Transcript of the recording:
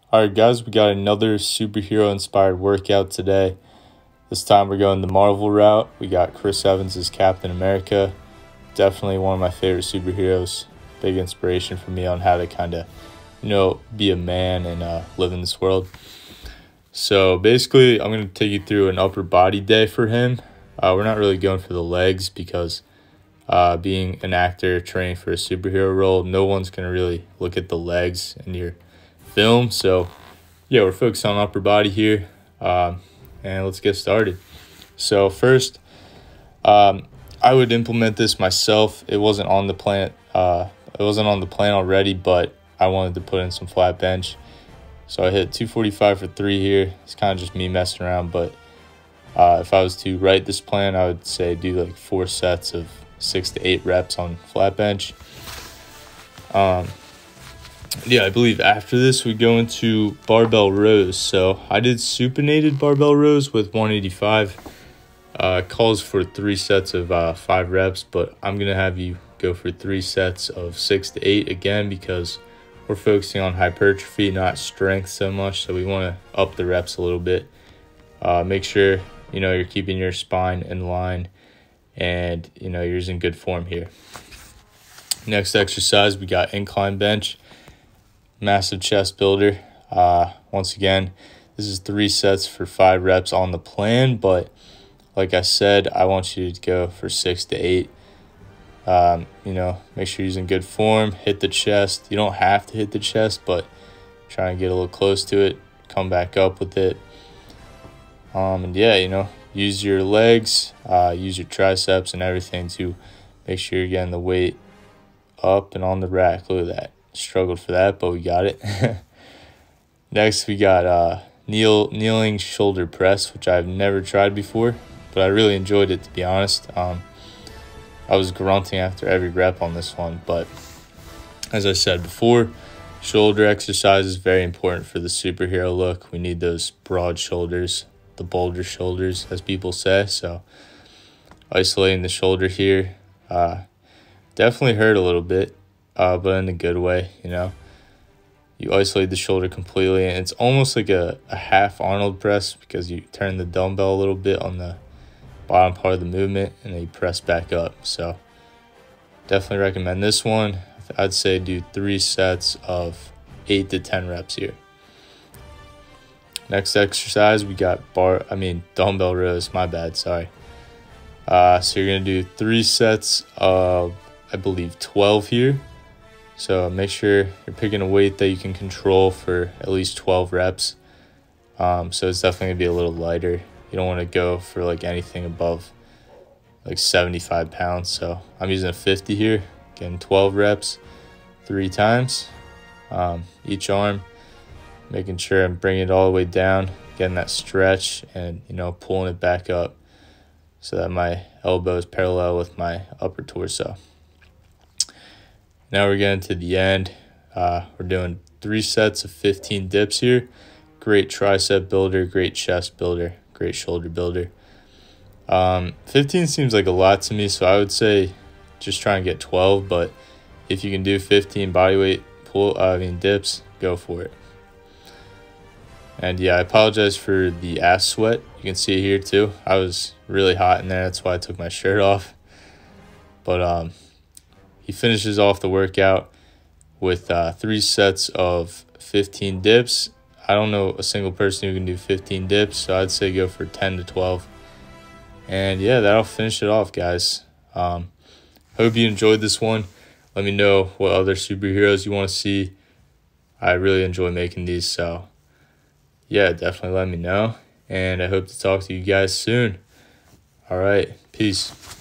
Alright guys, we got another superhero inspired workout today. This time we're going the Marvel route. We got Chris Evans as Captain America. Definitely one of my favorite superheroes. Big inspiration for me on how to kind of, be a man and live in this world. So basically, I'm going to take you through an upper body day for him. We're not really going for the legs because being an actor training for a superhero role, no one's going to really look at the legs in your film. So yeah, we're focused on upper body here, and let's get started. So first, I would implement this myself. It wasn't on the plan. It wasn't on the plan already, but I wanted to put in some flat bench. So I hit 245 for 3 here. It's kind of just me messing around, but if I was to write this plan, I would say do like 4 sets of 6 to 8 reps on flat bench. Yeah, I believe after this we go into barbell rows. So I did supinated barbell rows with 185. Calls for 3 sets of 5 reps, but I'm going to have you go for 3 sets of 6 to 8 again because we're focusing on hypertrophy, not strength so much. So we want to up the reps a little bit. Make sure, you're keeping your spine in line and, you're in good form here. Next exercise, we got incline bench. Massive chest builder. Once again, this is 3 sets for 5 reps on the plan, but like I said, I want you to go for 6 to 8. Make sure you're using good form. Hit the chest. You don't have to hit the chest, but try and get a little close to it. Come back up with it. And yeah, use your legs, use your triceps and everything to make sure you're getting the weight up and on the rack. Look at that. Struggled for that, but we got it. Next, we got kneeling shoulder press, which I've never tried before, but I really enjoyed it, to be honest. I was grunting after every rep on this one, but as I said before, shoulder exercise is very important for the superhero look. We need those broad shoulders, the boulder shoulders, as people say. So isolating the shoulder here definitely hurt a little bit. But in a good way, You isolate the shoulder completely, and it's almost like a half Arnold press because you turn the dumbbell a little bit on the bottom part of the movement, and then you press back up. So definitely recommend this one. I'd say do 3 sets of 8 to 10 reps here. Next exercise, we got dumbbell rows. My bad, sorry. So you're going to do 3 sets of, I believe, 12 here. So make sure you're picking a weight that you can control for at least 12 reps. So it's definitely going to be a little lighter. You don't want to go for like anything above like 75 pounds. So I'm using a 50 here, getting 12 reps 3 times. Each arm, making sure I'm bringing it all the way down, getting that stretch and, pulling it back up so that my elbow is parallel with my upper torso. Now we're getting to the end. We're doing 3 sets of 15 dips here. Great tricep builder, great chest builder, great shoulder builder. 15 seems like a lot to me, so I would say just try and get 12. But if you can do 15 bodyweight dips, go for it. And yeah, I apologize for the ass sweat. You can see it here too. I was really hot in there. That's why I took my shirt off. But he finishes off the workout with 3 sets of 15 dips. I don't know a single person who can do 15 dips, so I'd say go for 10 to 12. And yeah, that'll finish it off, guys. Hope you enjoyed this one. Let me know what other superheroes you want to see. I really enjoy making these, so yeah, definitely let me know. And I hope to talk to you guys soon. All right, peace.